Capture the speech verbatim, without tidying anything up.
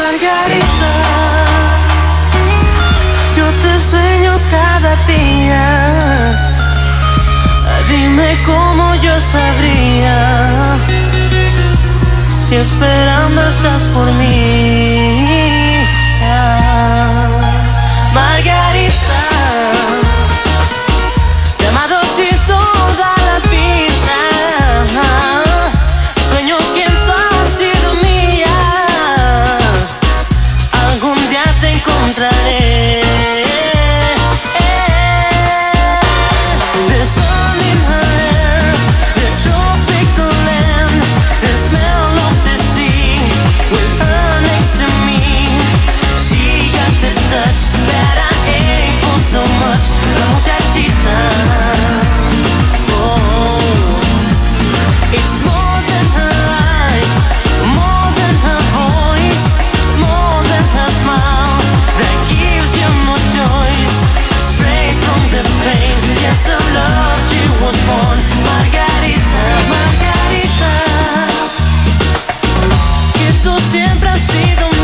Margarita, yo te sueño cada día. Dime cómo yo sabría si esperando estás por mí. Margarita, te he amado a ti toda la vida. Sueño que tú has sido mía. Algún día te encontraré. The sun in her hair, the tropical land, the smell of the sea. With her next to me, she got the touch that I aim for so much. La muchachita, oh, it's more than her eyes, more than her voice, more than her smile that gives you no choice. Straight from the pain, yes, of love she was born. Margarita, Margarita, que tú siempre has sido